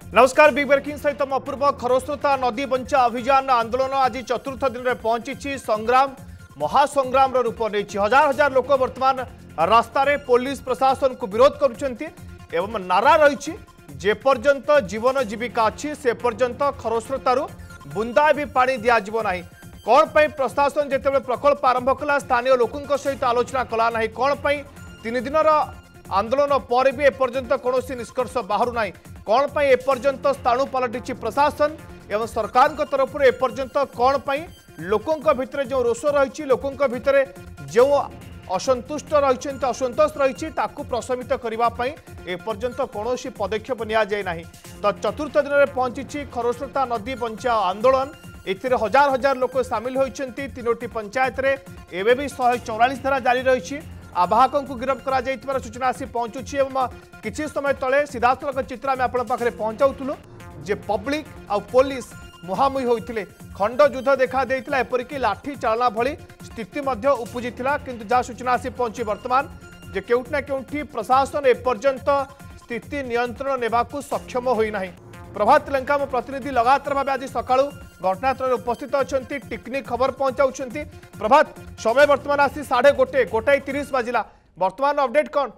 नमस्कार big breaking सहित अपूर्व खरस्रोता नदी बंचा अभियान आंदोलन आज चतुर्थ दिन में पहुंची संग्राम महासंग्राम रूप नहीं हजार हजार लोक वर्तमान रास्तार पुलिस प्रशासन को विरोध कर नारा रही जेपर्यंत जीवन जीविका अच्छी से पर्यंत खरस्रोतारू बुंदा भी पानी दिज्व ना कौन पर प्रशासन जिते प्रकल्प आरंभ कला स्थानीय लोकों सहित आलोचना कला ना कौन पर 3 दिन आंदोलन पर भी एपर्यंत कौन निष्कर्ष बाहर ना कौन पर एपर्यंत स्थाणु पलटि प्रशासन एवं सरकार तरफ एपर्यंत कौन पर लोकों भितर जो रोष रही लोकों भितर जो असंतुष्ट रही असंतोष रही प्रशमित करने एपर्यंत कौन पदक्षेप निना तो चतुर्थ दिन में पहुंची खरस्रोता नदी बंचा आंदोलन एथिरे हजार हजार लोक सामिल होती 3टी पंचायत रे एवं भी 144 धारा जारी रही आवाहकों को गिरफ्त कर सूचना आसी पहुंचुची किसी समय तले सीधासलख चित्र आम आप पहुंचाऊलु जे पब्लिक आ पुलिस मुहांमुही होते खंड युद्ध देखा देता एपरिक लाठी चालना भली स्थिति उपजी किंतु जहाँ सूचना आसी पहुंची वर्तमान जे केउठी ना केउठी प्रशासन एपर्यंत स्थिति नियंत्रण नेबाकू सक्षम होईना प्रभात लंका मो प्रतिनिधि लगातार भाव आज सकाळू घटनास्थल उपस्थित अच्छा टिकनिक खबर पहुंचाऊँ प्रभात समय वर्तमान आसी 1:30 बाजिला वर्तमान अपडेट कौन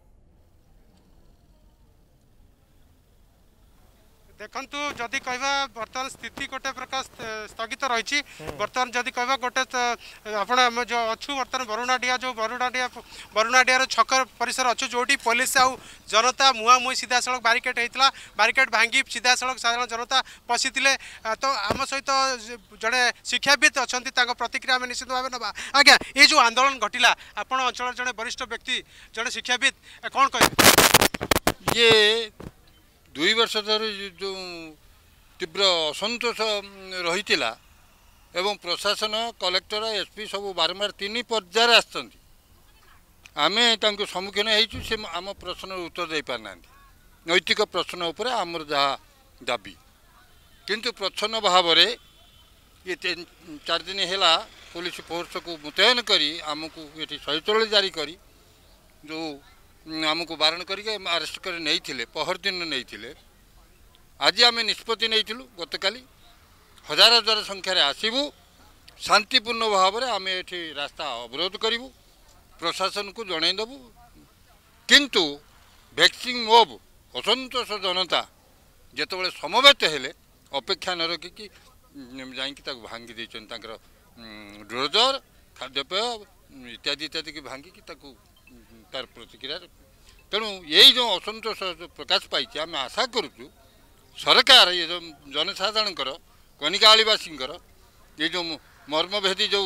देखु जदि कहवा बर्तमान स्थिति गोटे प्रकार स्थगित रही बर्तमान जदि कहवा गोटे आप जो अच्छु बर्तमान बरुणाडिया जो बरुणाडिया छक परिसर अच्छु जो पुलिस आउ जनता मुहांमुही सीधा सड़क बारिकेड होता बारिकेड भांगी सीधा सड़क साधारण जनता पशि तो आम सहित जड़े शिक्षाविद अच्छा प्रतिक्रिया आम निश्चित भाव ना आज्ञा ये जो आंदोलन घटिला आपण अंचल जड़े वरिष्ठ व्यक्ति जड़े शिक्षाविद कौन कह ये 2 वर्ष धरी जो तीव्र असंतोष रही एवं प्रशासन कलेक्टर एसपी सब बारंबार 3 पर्यायर आमे तांको सम्मुखीन होइछु से आम प्रश्न उत्तर दे पारना नैतिक प्रश्न उपर आमर जहाँ दाबी किंतु प्रच्छन्न भाव ये 4 दिन है पुलिस फोर्स को मुतयन करी आमको ये 144 जारी करी जो आमको बारण करके अरेस्ट कर नहीं पहर दिन नहीं आज आम निष्पत्ति नहीं गतकाली हजार हजार संख्यार आसबू शांतिपूर्ण भाव में आम ये रास्ता अवरोध करूँ प्रशासन को जनईदेबू किंतु वैक्सीन मोब असंतोष जनता जिते समवेत हेले अपेक्षा न रखिकी जा भांगी देते डोजर खाद्यपेय इत्यादि इत्यादि की भांगिकी तार प्रतिक्रिया तेणु यही जो असंतोष प्रकाश पाई आम आशा करुचु सरकार ये जो जनसाधारण कनिकावासी ये जो मर्मभेदी जो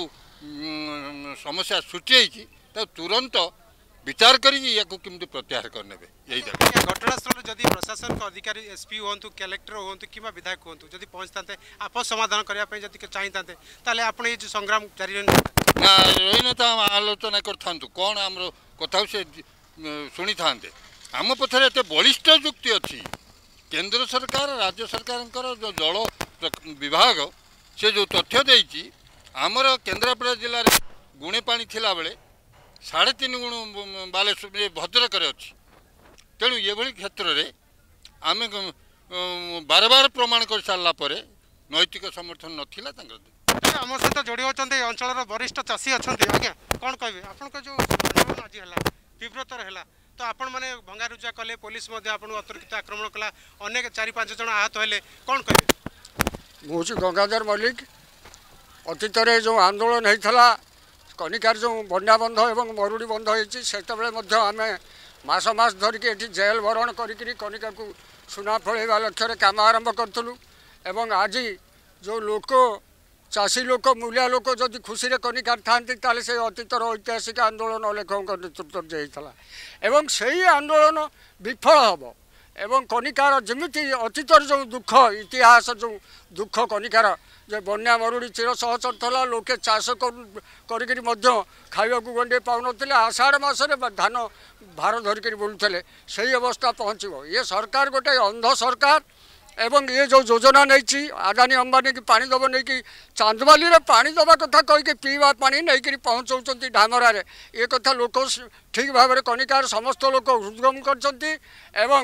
समस्या सृष्टि तुरंत विचार करें प्रत्याहार करने यही घटनास्थल जदि प्रशासन अधिकारी एसपी हूँ कलेक्टर हूँ कि विधायक हूँ जब पहुँचते आप समाधान करने चाहते आप ये संग्राम जारी ना रही ना आलोचना कर कौन आम कथा से शुणी था आम पथर एत बलिष्ठ युक्ति अच्छी केंद्र सरकार राज्य सरकार जो जल विभाग से जो तथ्य देती आमर केन्द्रापड़ा जिले में गुणे पानी थिला बेले 3.5 गुण बालेश्वर भद्रक अच्छी तेणु ये क्षेत्र में आम बार बार प्रमाण कर सारापर नैतिक समर्थन नाला आम सहित जोड़ी होती अंचल वरिष्ठ चाषी अच्छा आज्ञा कौन कहे आप जो आज है तीव्रतर है तो आपण मैंने भंगारुजा कले पुलिस अतिरिक्त आक्रमण कला अनेक 4-5 जन आहत हेले कौन कहे मुझे गंगाधर मल्लिक अतीत जो आंदोलन होता कनिकार जो बन्या बंध एवं मरुड़ी बंध होते आम मास मास धरिकी ये जेल भरण कनिका को सुना फलैवा लक्ष्य काम आरंभ करूँ एवं आज जो लोक चाषी लोक मूलिया लोक जदि खुशी कनिकार था से अतीतर ऐतिहासिक आंदोलन अलेखों नेतृत्व होता एवं से ही आंदोलन विफल हम एवं कनिकार जमीती अतीतर जो दुख इतिहास जो दुख कनिकार जो बन्या मरुड़ी चिर सहचर था लोके चाष कर खावा गंडे पाऊन आषाढ़ मसरे धान भार धरिक बुलूले से अवस्था पहुँचो ये सरकार गोटे अंध सरकार एवं ये जो योजना नहीं आदानी अंबानी की पानी दब नहीं कि चांदबाली रे पानी दबा कथा कहीकि पीवा पानी नहीं कि पहुँचाऊँ ढामरा ये कथा लोक ठीक भाव में कनिकार समस्त लोक हृदगम कर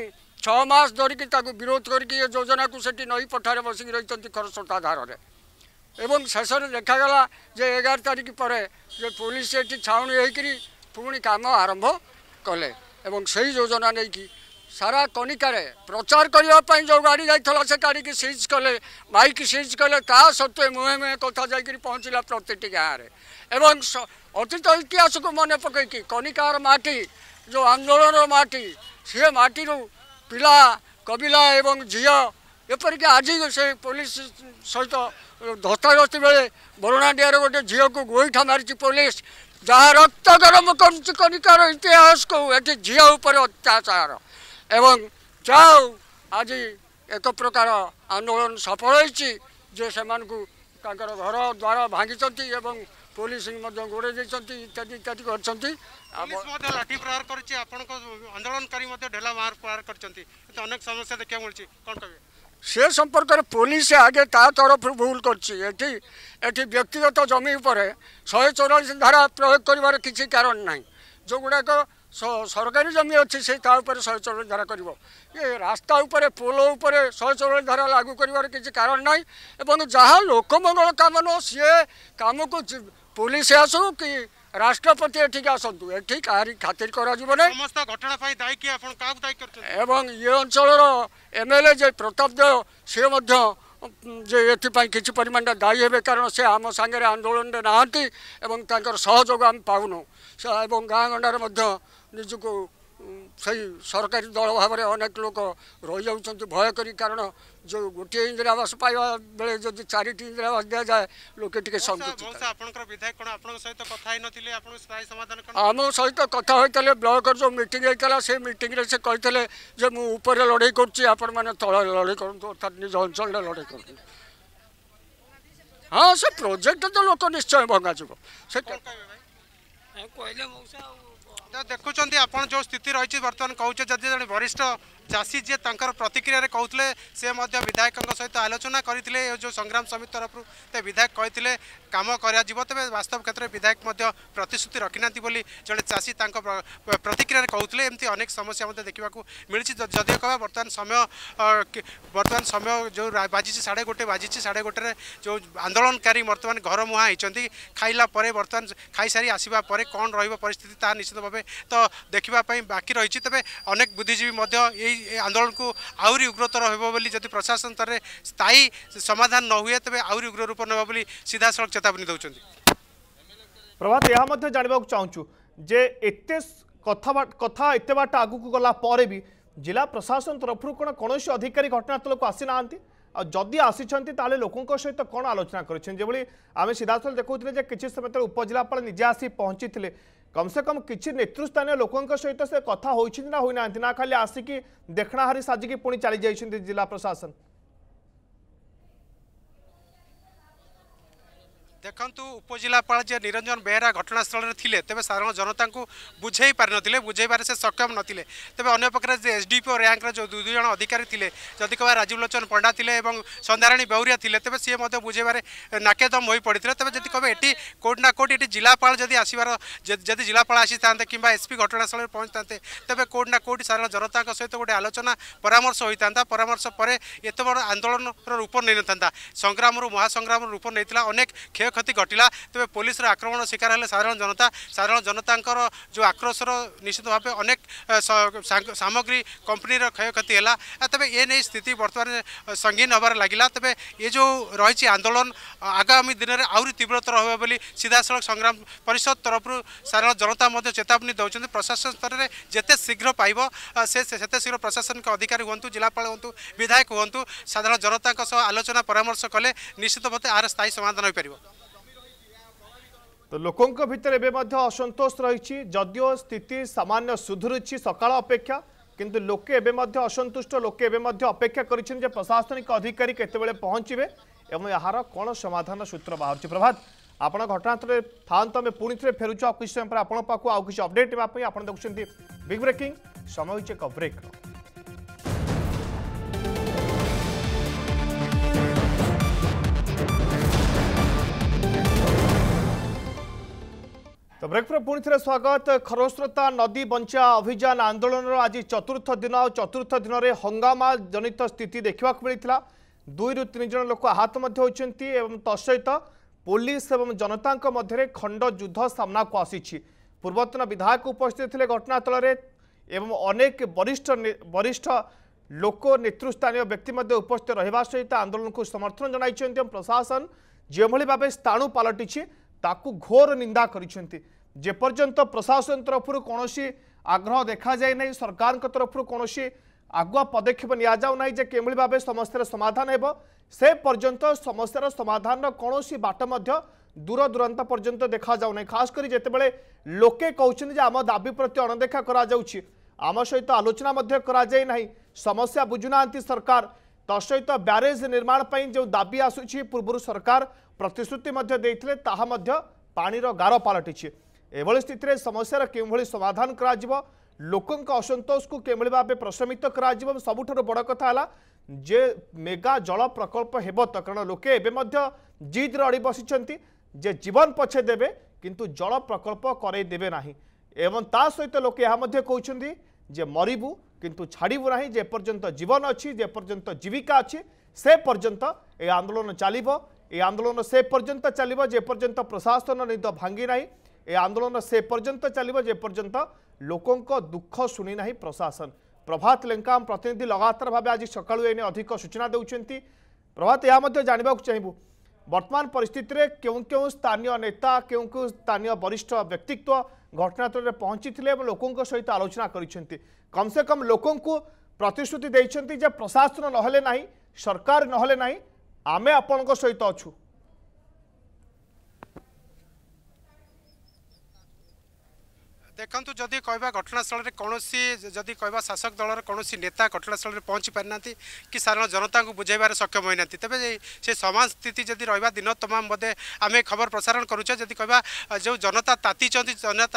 6 मास धरिकी विरोध करके ये योजना को सेठी नई पठारे बसिक रही खरस्रोता धार में एवं शेष में देखागला जे 11 तारिख पर जे पुलिस ये छाउणी होकर पुणी काम आरंभ कले एवं से योजना नहीं कि सारा कनिकार प्रचार करने जो गाड़ी जाइला से गाड़ी की सीज कले माइक सीज कले ता सत्वे मुहे मुहे कथा जाकर पहुँचला प्रति गाँव में एवं अतीत इतिहास को मन पकईकि कनिकार माटी जो आंदोलन माटी सी माटी पिला कबिला एवं झील एपरिक आज से पुलिस सहित धस्ताधस्ती बेले बरुणाडियार गोटे झील को गोईठा मारी पुलिस जहाँ रक्त गरम कनिकार इतिहास को ये झील उपर अत्याचार एवं जाओ आज एक प्रकार आंदोलन सफल होती जे से घर द्वार भांगी पुलिस गोड़े इत्यादि इत्यादि कर लाठी प्रहार कर आंदोलनकारी ढेला मार प्रहार कर अनेक समस्या देखा मिली कौन कहे से संपर्क में पुलिस आगे ता तरफ भूल कर व्यक्तिगत जमी पर 144 धारा प्रयोग कर किसी कारण ना जो गुड़ाक सरकारी जमी अच्छी से 144 धारा कर ये रास्ता उपर पोल उपर 144 धारा लागू कर किसी कारण ना एवं जहाँ लोकमंगल काम न सी काम को पुलिस आसू कि राष्ट्रपति एठिक आसतु एठी कहारी खातिर करा जीव नै समस्त घटना पई दायी कि आपण काग दायी करछन एवं ये अंचलर एमएलए जे प्रताप देव से मध्य जे एथि किछि परिमाण दायी हेबे कारण से आम संगे आंदोलन रे नाहंती एवं तांकर सहयोग हम पाउनु एवं गाँ गंडार मध्य निजको सही सरकारी दल भाव में अनेक लोक रही जाऊँ भय करी कारण जो गोटे इंदिरा आवास पाइबा बेले जदि 4टी इंदिरा आवास दिया जाए लोके टिके संकुचित आपनकर विधायक कोन आपन सहित कथा ही नथिले आपन स्थायी समाधान कोन आम सहित कथा होइतले ब्लॉक जो मीटिंग होइतला से मीटिंग रे से कहतले जे मु ऊपर लड़ाई करछि आपन माने तळे लड़ाई करंतु अर्थात निज अंचल लड़ाई करंतु हाँ से प्रोजेक्ट तो लोक निश्चय भंगा जीव से कहले मौसा देखुं आप जो स्थिति रही बर्तमान कहूँ जदि जड़े वरिष्ठ चाषी जी प्रतिक्रिया कहते से विधायक सहित आलोचना करते जो संग्राम समिति तरफ ते विधायक कहते कम कर तेज वास्तव क्षेत्र में विधायक प्रतिश्रुति रखी ना जड़े चाषी प्रतिक्रिया कहते एमती अनेक समस्या देखा मिली जदिव कह बर्तमान समय जो बाजी 1:30 बाजी 1:30 जो आंदोलनकारी बर्तमान घर मुहां होती खाइला बर्तमान खाई सारी आसवा कौन परिस्थिति ता निश्चित भाव तो देखापी बाकी रही तेज अनेक बुद्धिजीवी आंदोलन को आहरी उग्रतर होली जदि प्रशासन स्तर में स्थायी समाधान न हुए तेज आहरी उग्र रूप नेब बोली सीधा सड़क चेतावनी दौरान प्रभात यह जानवा चाहूँ जे एते कथा एत बाट आगू गला पर भी जिला प्रशासन तरफ कौन अधिकारी घटनास्थल को आसी ना जदि आसी लोकों सहित कौन आलोचना कर आम सीधासल देखते किसी समय उपजिलापाल निजे आसी पहुंची कम से कम किसी नेतृस्थानीय लोकों सहित से कथा होना ना खाली आसिकी देखना हारी साजिकी पुणी चली जाइछन्ति जिला प्रशासन देखु उपजिलापाल जे निरंजन बेहरा घटनास्थल में थे तेज साधारण जनता को बुझे पारि नथिले बुझेबार से सक्षम नथिले तेज अन्य पक्ष जे एसडीपीओ रैंक जो 2 जन अधिकारी थे जदि कह राजीव लोचन पंडा थे संध्याराणी बेउरिया थे तेज सी बुझेबार नाकेदम हो पड़ते तेज जब कहे ये कोट ना कोट ये जिलापाल जदि आसबार जदि जिलापाल आसी था कि एसपी घटनास्थल में पहुँची था तेज कोट ना कोट साधारण जनता सहित गोटे आलोचना परामर्श होता परामर्श पर एत बड़ आंदोलन रूप नहीं था संग्राम महासंग्राम रूप नहीं अनेक क्षति घटिला तेज पुलिस आक्रमण शिकार है साधारण जनता जो आक्रोशर निश्चित भाव अनेक सामग्री कंपनी क्षयक्षति है तेज ये नहीं स्थिति बर्तमान संगीन हबार लगिला तेज ये जो रही आंदोलन आगामी दिन में आहरी तीव्रतर हो सीधा सड़क संग्राम परिषद तरफ साधारण जनता चेतावनी दौरान प्रशासन स्तर में जिते शीघ्र पाइब से शीघ्र प्रशासनिक अधिकारी हूँ जिलापाल हूँ विधायक हूँ साधारण जनता आलोचना परामर्श कले निश्चित भाव आर स्थायी समाधान हो पार तो लोकों भितर एवं असंतोष रही जदियो स्थिति सामान्य सुधुरुची सकाळ अपेक्षा किंतु लोके एवं असंतुष्ट लोके एवं अपेक्षा कर प्रशासनिक अधिकारी केतेबेले पहुंचे एवं यार कौन समाधान सूत्र बाहर प्रभात आप घटनास्थल था आम पुणी थे फेरुच किसी समय पर आपको आउ किसी अपडेट नापी आप देखुं बिग ब्रेकिंग समय एक ब्रेक तो ब्रेक पर पुणी थे स्वागत। खरस्रोता नदी बंचा अभियान आंदोलन आज चतुर्थ दिन दिन में हंगामा जनित स्थिति देखा मिलता। 2 ରୁ 3 जन लोक आहत होती तत्सहित पुलिस और जनता मध्य खंड युद्ध सामना को आसी। पूर्वतन विधायक उपस्थित थे घटनास्थल एवं अनेक वरिष्ठ लोक नेतृस्थानीय व्यक्ति उपस्थित रहा सहित आंदोलन को समर्थन जनाई। प्रशासन जो भाव स्थाणु पलटि ताकू घोर निंदा करिसेंती। जेपर्यंत प्रशासन तरफ कौन आग्रह देखा जाए ना, सरकार तरफ कौन आगुआ पदक्षेप निया जाउ ना जे केमली भाव समस्यार समाधान हेब, से पर्यंत समस्यार समाधान कौन बाट दूर दूरांत पर्यंत देखा जाउ ना। खास करी जेतेबेले लोके कहउछन जे आम दाबी प्रति अणदेखा करा जाउछि, आम सहित आलोचना करा जाए नाही, समस्या बुझुना सरकार। तत्सहित ब्यारेज निर्माण पई जो दाबी आसुछि पूर्व सरकार प्रतिश्रुति देइथिले ताहा पानीर गार पलटि। एभली स्थिति में समस्यार केभली समाधान करा जिवो, लोकंक असंतोष को केभली भाव प्रशमित करा जिवो। सबुठारु बड़ कथा हला जे मेगा जल प्रकल्प हेबो त, कारण लोके एबे मध्य जिद रे अड़ी बसिचंती जे जीवन पछे देबे किंतु जल प्रकल्प करे देबे नाही। एवं ता सहित लोके यहा मध्य कहउछंती जे मरिबु किंतु छाड़बू ना, जे पर्यंत जीवन अच्छी, जे पर्यंत जीविका अच्छी, से पर्यंत ए आंदोलन चलिबो। ए आंदोलन से पर्यंत चलिबो जे पर्यंत प्रशासन निद भांगी नाही। ए आंदोलन से पर्यंत चलिबो जे पर्यंत लोकंक दुख शुणी नाही प्रशासन। प्रभात लेंका प्रतिनिधि लगातार भाव आज सकाळु एने अधिक सूचना देउछंती। प्रभात या मध्य जानिबाक चाहिबु वर्तमान परिस्थिति रे क्यों स्थानीय नेता क्यों स्थानीय वरिष्ठ व्यक्तित्व घटनास्थल में पहुंची लोकों सहित आलोचना करिसेंती। कम से कम लोकों को प्रतिश्रुति देइछंती जे प्रशासन नहले नाही, सरकार नहले नाही, आमे आपनक सहित अछु। देखु जदि कहवा घटनास्थल में कौन जदि कहवा शासक दलर कौन नेता घटनास्थल में पहुँची पारि ना कि साधारण जनता को बुझेबार सक्षम होना, तेज से समान स्थिति जदि रहा दिन तमाम बोधे आम खबर प्रसारण करुचे। जदि कहवा जो जनता ताती जनता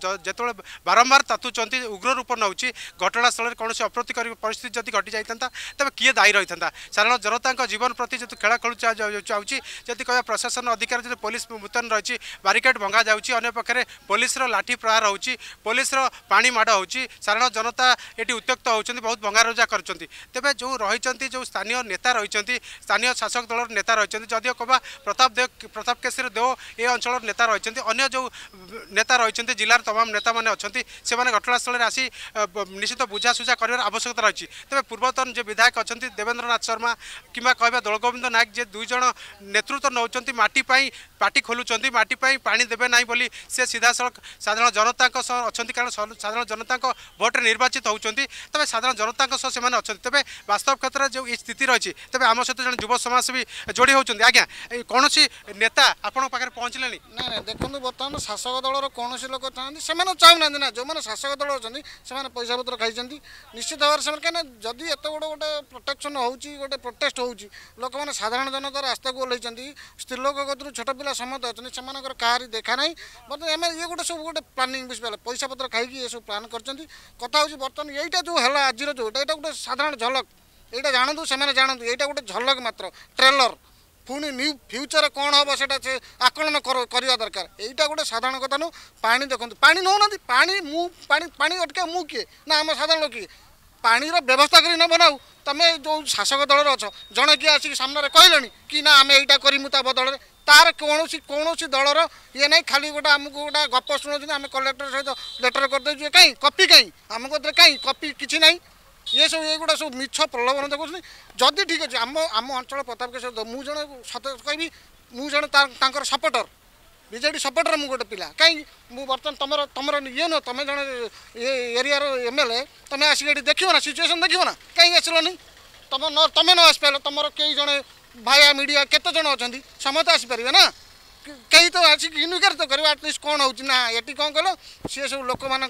जो बारंबार तातुंट उग्र रूप नौ घटनास्थल में कौन अप्रीतिकर परिस्थिति जदि घटी जाता तेज किए दायी रही था। साधारण जनता जीवन प्रति जो खेला खेलु चाहूँगी जदि कहवा प्रशासन अधिकारी जो पुलिस मुतयन रही बारिकेड भंगा जाऊँगी, पाखे पुलिस लाठी प्रहार हो, पुलिस पानी माड़ हो, साधारण जनता ये उत्त्यक्त होती बहुत भंगारुजा कर। तेज जो रही जो स्थानीय नेता रही स्थानीय शासक दल नेता रही जदिव कबा प्रताप केशरी देव ये अंचल नेता रही अन्य जो नेता रही जिलार तमाम नेता मैंने अच्छा से घटनास्थल में आसी निश्चित बुझासुझा कर आवश्यकता रही। तेज पूर्वतन जो विधायक अच्छा देवेंद्र नाथ शर्मा कि कहवा दलगोविंद नायक जे 2 जन नेतृत्व नौ माटी पार्टी खोलुंट माटी पानी देवे ना बोली से सीधा सड़क साधारण जनता अच्छा, कारण साधारण जनता भोटे निर्वाचित होती तेज साधारण जनता से अच्छा। तेज वास्तव क्षेत्र में जो स्थिति रही तेज आम सहित जो युव समाजसेवी जोड़ी होती। आज्ञा कौन नेता आपण पाखे पहुँचले ना देखो बर्तमान शासक दलर कौन लोक चाहते से चाहूना ना, जो मैंने शासक दल अच्छे से पैसा पत्र खाई निश्चित भाव से कहीं जदि एत बड़ गोटे प्रोटेक्शन होटे प्रोटेस्ट हो लोक मैंने साधारण जनता रास्ता को ओह्लैंट स्त्रीलोक कतरू छोट पिला समत अच्छे से कहार देखा ना बर्तमान ये गोटे सब गोटे प्लानिंग बुझे पैसा पत्र खाई ये सब प्लान कर कथा हूँ बर्तमान यहीटा जो है आज जो यहाँ गोटे साधारण झलक यहाँ जानतु से जानतु यहाँ गोटे झलक मात्र ट्रेलर पुणी न्यू फ्यूचर कौन हम से आकलन करवा दरकार। यहाँ गोटे साधारण कथा नु पानी देखो पानी नौ ना पानी मु पानी अटका मु किए ना आम साधारण किए पानी व्यवस्था कर न बनाऊ तुम जो शासक दल अच्छ जड़े किए आसिक सामने कहले कि ना आम यहाँ करूँ ता बदल तार कौन दलर ये ना खाली गोटे आमको गोटे गप शुणुँ आम कलेक्टर सहित लेटर करदे कहीं कपी कहीं आम कहीं कपी किसी ना ये सब ये गोटा सब मिछ प्रलोभन देखुन। जदि ठीक अच्छे आम अंचल प्रताप केशरी मुझे जड़े सत कहि मुझे जड़े सपोर्टर बीजेडी सपोर्टर मु गोटे पिला कहीं बर्तमान तुम ये नुह तुम जड़े ये एरिया एमएलए तुम आसिक ये देखो ना सिचुएसन देखो ना कहीं आसलनी तुम न आसपार तुम कई जड़े भाया मीडिया केते जन अच्छा समस्त आसपारे ना कहीं तो आसिक इनक्वारी तो करेंगे एटलिस्ट कौन हो ये कौन कल सी सब लोक मान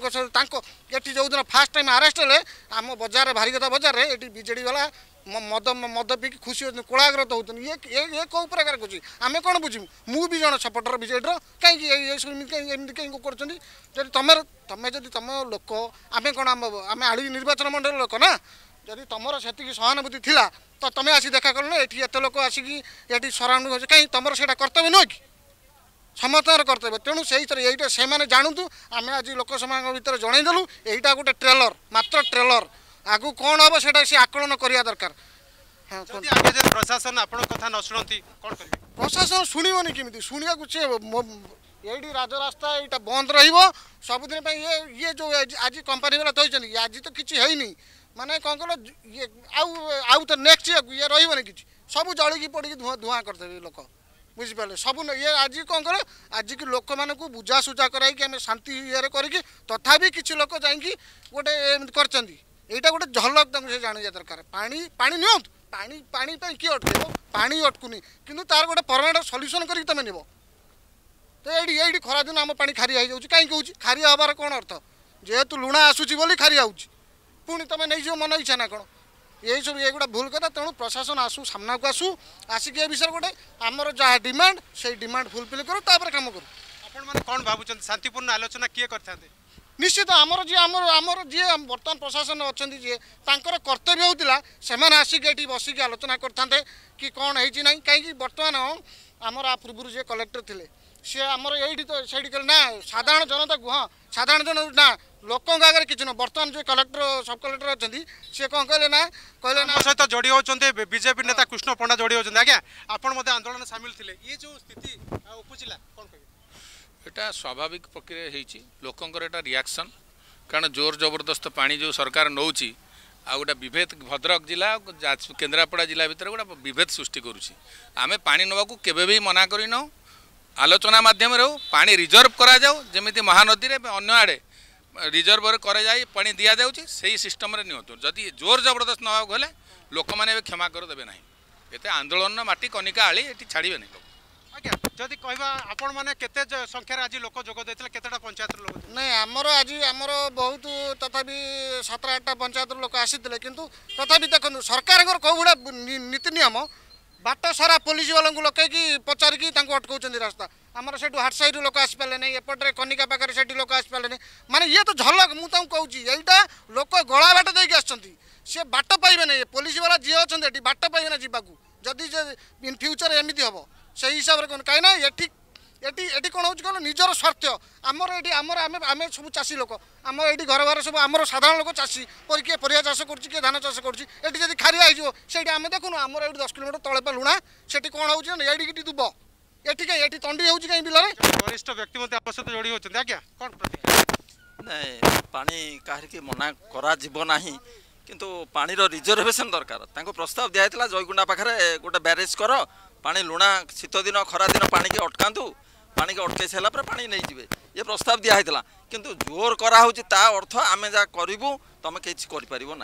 ये जो दिन फास्ट टाइम आरेस्ट है आम बजार भारीगदा बजार में ये बीजेडी वाला मद पी खुशी होती कोलाग्रत होती ये कौ प्रकार कुछ आम कौन बुझू मु भी जन सपोर्टर बीजेडी कहीं कहीं कर तुम जब तुम लोक आम कौन आम आड़ निर्वाचन मंडल लोक ना जदि तुम से सहानुभूति थिला तो तुम आसी देखा कल ये लोक आसिक ये सराउंड कहीं तुम से कर्तव्य नुह कि समस्त कर्तव्य तेणु से यहीटा से जानतु आम आज लोकसभा भितर जनईदेलु यहीटा गोटे ट्रेलर मात्र ट्रेलर आगु कौन हम से आकलन करवा दरकार। हाँ प्रशासन आपण कथा न शुणती कौन करेंगे प्रशासन शुणवनी केमी शुणा ये राजरास्ता यहाँ बंद रबुदिन ये जो आज कंपानी वाला कहते आज तो किसी है माने कौन कल ये आउ तो नेक्स्ट ये रही कि सब जलिकी पड़ी धुआं करदेवे लोक बुझिपारे सब ये आज कौन कल आज की लोक मान बुझासुझा कराई आम शांति ये करके तथापि किसी लोक जा गोटे यहाँ गोटे झलक से जाना दरकार पानी पानी नियंतु पानी पानी किए अटक पानी अटकुनी किंतु तार गोटे परमानेंट सल्यूशन करके तुम निब तो ये खरा दिन आम पानी खारिया हो कहीं कौन खारिया हबार कौन अर्थ जेहेतु लुणा आसूची बोली खारिया हो पुणी तुम नहीं मन इच्छा ना कौन यही सब ये गोटे भूल कथा तेणु प्रशासन आसू सामना को आसू आसिक ए विषय गोटे आमर जहाँ डिमांड से डिमांड फुलफिल करूँ कम करूँ आपण मैंने कौन भावुं शांतिपूर्ण आलोचना किए करते निश्चित आमर जी आमर जी बर्तमान प्रशासन अच्छा जी तांकर कर्तव्य होता से आसिक ये बसिक आलोचना करते कि कौन है ना कहीं बर्तमान आमर आ पूर्व जी कलेक्टर थे सी आमर ये तो से ना साधारण जनता को हाँ साधारण जन ना लोकों आगे किसी ना बर्तमान जो कलेक्टर सब कलेक्टर अच्छा सी कौन कहले ना सहित जोड़ी होते बीजेपी नेता कृष्ण पंडा जोड़ी होते आज्ञा आपण मत आंदोलन सामिल थे ये जो स्थिति उपजिला कौन कह एटा स्वाभाविक प्रक्रिया होती लोकंर एटा रिएक्शन कारण जोर जबरदस्त पानी जो सरकार नौची आ गोटे विभेद भद्रक जिला केन्द्रापड़ा जिला भितर गोटे विभेद सृष्टि करुँची आमे पानी नवा को केबे भी मना करिन आलोचना माध्यम रे पानी रिजर्व करा जाऊ जेमिति महानदी रे अन्य आड़े रिजर्व करे जाई पानी दिया जाउची सेही सिस्टम रे नियंतु जदि जोर जबरदस्त नवा गले लोक माने क्षमा कर देबे नाही एते आंदोलन माटी कनिका आली एटी छाड़िबे नहीं लोक आज्ञा जदि कहबा आपण माने केते संख्या रे आज लोक जोग देथिले केतेटा पंचायत लोक नहीं आमर आज आमर बहुत तथापि 7-8टा पंचायत लोक आसीथिले किंतु तथापि देखो सरकार कौ गुड़ा नीति नियम बाट सारा पुलिस वाला लकैकी पचारिकी अटकाउं रास्ता आमर से हाट साइड लोक आसपारे नहीं एपटे कनिका पाखे से लोक आसपारे नहीं माने ये तो झलक मुझे कहूँ यहीटा लोक गला बाट देके आसछंती से बाट पाइबे नहीं पुलिस वाला जी अच्छा बाट पाइबे ना जावाक जदि इन फ्यूचर एमती हम से हिसाब से कौन कहीं ये कौन हो कह निजर स्वार्थ आमर ये आम आम सब चाषी लोक आम ये घर घर सब आम साधारण लोक चाषी पर किए परिया चाष कर धान चाष कर खारिया हो आम देखुन आमर ये 10 किलोमीटर तले लुणा से कौन हो दुब ये तंडी हो कहीं बिल वरिष्ठ व्यक्ति सहित जोड़ी होती आज्ञा कौन नहीं पानी कहीं मना करा किंतु पानी रिजर्वेशन दरकार प्रस्ताव दिया जयगुंडा पाखे गोटे ब्यारेज कर पानी लुणा शीत दिन खरा दिन पानी की अटकातु पानी की अटकई सारा पानी नहीं जाए ये प्रस्ताव दिया किंतु जोर करा अर्थ आम जहाँ करूँ तुम किसी करना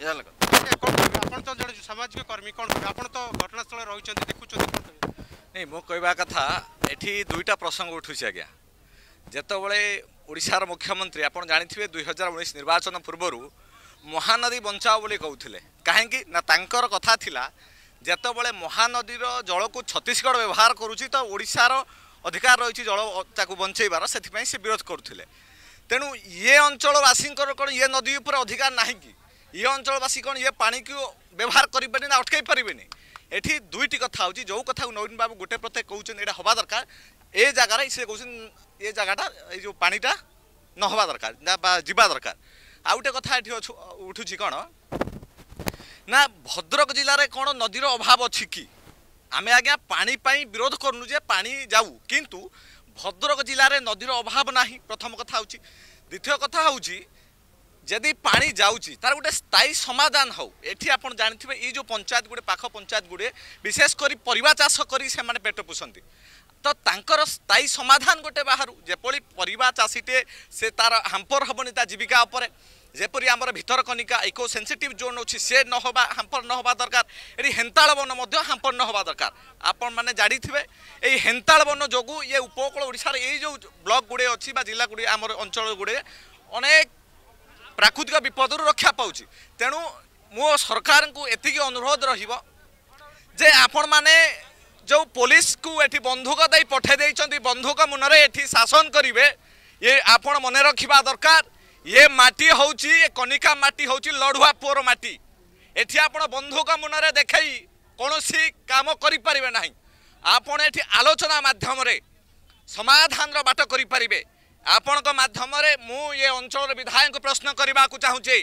तो जड़े सामाजिक कर्मी कौन आप तो घटनास्थल रही देखुं नहीं मो कहवा कथा एठी दुईटा प्रसंग उठुଛି आज्ञा जेतबले ओडिशार मुख्यमंत्री आप जानी 2019 निर्वाचन पूर्व महानदी बंचाओ बोली कहते कहीं ना तांकर कथा थिला जेतबले महानदीर जल को छत्तीसगढ़ व्यवहार करुँची तो ओडिशार अधिकार रही जल ताकू बंचेबार से विरोध करुले तेणु ये अंचलवासी कौन ये नदी उपर अधिकार ना कि ये अंचलवासी कौन ये पानी को व्यवहार करें ना अटकई पारे एठी दुईटी कथा होची जो कथा नवीन बाबू गोटे प्रत्येक कहउछन एटा हवा दरकार ए जगह रे से कहउछन ए जगहटा ए जो पानीटा न हवा दरकार ना जीवा दरकार आ गोटे कथा एठी उठुची कोन ना भद्रक जिल्ला रे कोन नदीर अभाव अछि कि आमे आज्ञा पानी पाई विरोध करनु जे पानी जाऊ किंतु भद्रक जिल्ला रे नदीर अभाव नाही प्रथम कथा होची द्वितीय कथा होची जदि पानी जाऊँगी तार गोटे स्थायी समाधान हो एठी आपण जानिथिबे ये जो पंचायत गुड़े पाख पंचायत गुड़े विशेषकर परिवा चाष करी से माने पेट पोषंती तो तांकर स्थायी समाधान गोटे बाहर जेपरी परिवा चाषीटे से तार हाम्पर हेबनी ता जीविका उपर जेपरी आमर भितर कनिका इको सेंसिटिव जोन अच्छी से न होबा हाम्पर न होबा दरकार एटी हेन्ताळ वन मध्य हाम्पर न होबा दरकार आपण माने जानिथिबे एई हेन्ताळ वन जोगु ये उपकूल ओडिसा रे एई जो ब्लॉक गुड़े अच्छी बा जिला गुड़े आमर अंचल गुड़े अनेक प्राकृतिक विपद रक्षा पाऊँ तेणु मो सरकार को एति अनुरोध रे आपण माने जो पुलिस को एठी बंधुक दे पठे देइचंती बंधुक मुनरे एठी शासन करिवे ये आपण मने रखिबा दरकार ये माटी होउची ये कनिका माटी होउची लड़ुआ पोर माटी एठी आपण बंधुक मुनरे देखई कोनोसी काम करि परिबे नाही आपण एठी आलोचना माध्यम रे समाधान बाट करें आपण माध्यम मु ये अंचल विधायक प्रश्न करने को चाहूँगी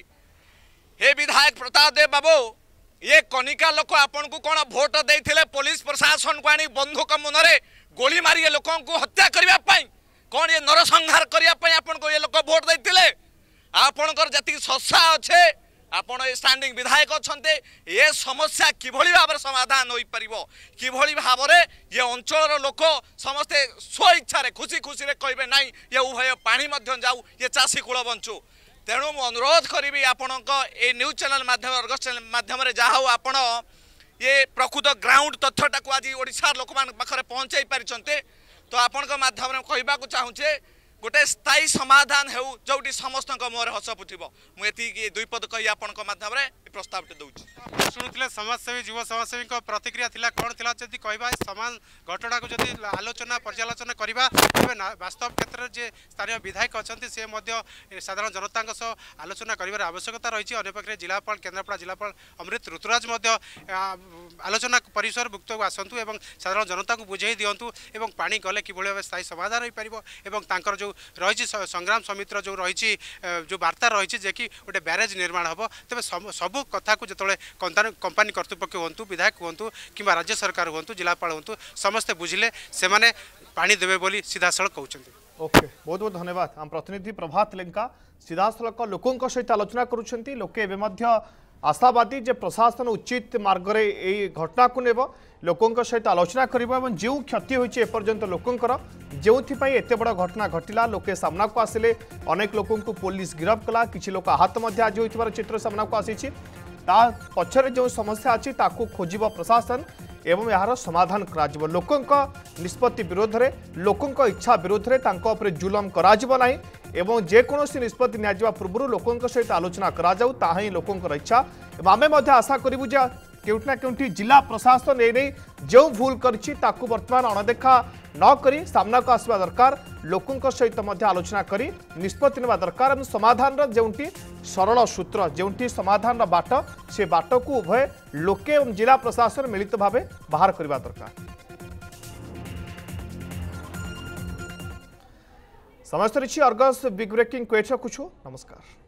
हे विधायक प्रताप देव बाबू ये कनिका लोक आपण को कौन भोट देते पुलिस प्रशासन को आनी बंधुक मुनरे गोली मारी लोक हत्या करने कौन ये नरसंहार करने आपण को ये लोक भोट देते आपणकर जी शस्या अच्छे आपण स्टैंडिंग विधायक अच्छा ये समस्या किभली भाव समाधान हो पार किभली भाव ये अंचल लोक समस्ते स्व इच्छा खुशी खुशी कहे ना ये उभय पानी जाऊ ये चाषी कूल बंचु तेणु मु अनुरोध करी आपण न्यूज चैनल माध्यम अर्गस चैनल माध्यम जहाँ आपण ये प्रकृत ग्राउंड तथ्यटा को आज ओडिशा लोक पाखे पहुँचाई पारिछन्ते तो आपण माध्यम कहवा चाहूँचे गोटे स्थायी समाधान हो जो समस्त मुहर हस फुटब मुझे दुई पद कही आपण माध्यम प्रस्ताव दूसरी शुणुले समाजसेवी युव समाजसेवी प्रतिक्रिया थिला कौन थिला जदि कहबा समान घटना को जदि आलोचना पर्यालोचना करबा तबे वास्तव क्षेत्र जे स्थानीय विधायक अछंती से मध्य साधारण जनता सह आलोचना करिवार आवश्यकता रही अन्य पक्षे जिलापाल केन्द्रापड़ा जिलापाल अमृत ऋतुराज मध्य आलोचना परिसर भुक्त आसतु एवं साधारण जनता को बुझाई दिंतु एवं पानी गले कि भाव स्थायी समाधान हो पार एवं तांकर जो रही संग्राम समितिर जो रही जो वार्ता रही जे कि गोटे ब्यारेज निर्माण हम तेज सबू कथा को जो कंपानी कर्तृपक्ष हूँ विधायक हूँ कि राज्य सरकार हूँ जिलापाल हूँ समस्ते बुझिले से माने पानी देवे बोली सीधासलख कहते। ओके बहुत बहुत धन्यवाद। आम प्रतिनिधि प्रभात लेंका सीधासलख लोकों सहित आलोचना करुँच लोके आशावादी जे प्रशासन उचित मार्गरे यही घटना को नेब लोकों सहित आलोचना कर जो क्षति होती एपर्यंत लोकंर जो एत बड़ घटना घटला लोके सामना को आसिले अनेक लोकों को पुलिस गिरफ्त कला किसी लोक आहत आज होइथिबार चित्र सामना को आसी पछरे जो समस्या अच्छी ताकू खोजिब प्रशासन एवं यार समाधान करा लोकों निष्पत्ति विरोध में लोकों इच्छा विरोध में जुलम करा एवं जेकोसी निष्पत्ति निया पूर्व लोकों सहित आलोचना करा ही लोकों इच्छा आमे आशा करूँ केउठना केउठी जिला प्रशासन ए जो भूल करिछि ताकू वर्तमान अणदेखा न करी सामना को आसवा दरकार लोकों सहित आलोचना करी निष्पत्ति नेबा दरकार एवं समाधान जोंटी सरल सूत्र जोंटी समाधान बाट से बाट को उभय लोके एवं जिला प्रशासन मिलित भावे बाहर करबा दरकार। समस्त अर्गस बिग ब्रेकिंग क्वेट रखुछु। नमस्कार।